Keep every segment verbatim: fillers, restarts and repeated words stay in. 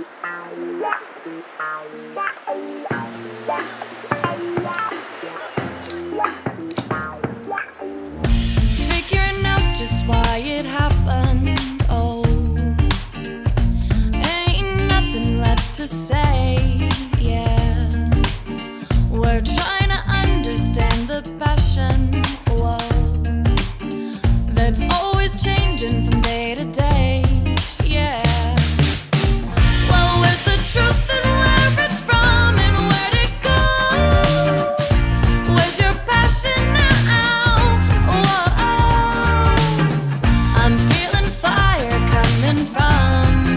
Figuring out just why it happened. Oh, ain't nothing left to say. Yeah, we're trying to understand the passion. Whoa, that's always changing from day to day. Yeah. Well, where's the truth and where it's from and where'd it go? Where's your passion now? Whoa, I'm feeling fire coming from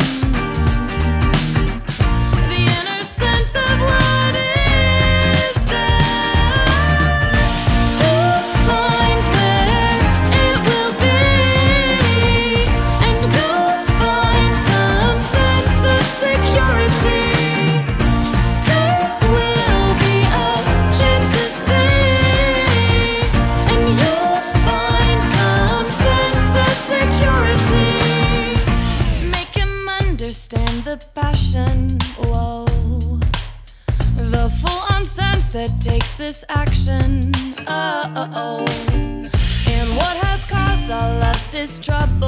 the inner sense of what is there. To find where it will be and go find some sense of security. There will be a chance to see, and you'll find some sense of security. Make him understand the passion. Whoa, the full-on sense that takes this action. Oh, oh, oh. And what has caused all of this trouble?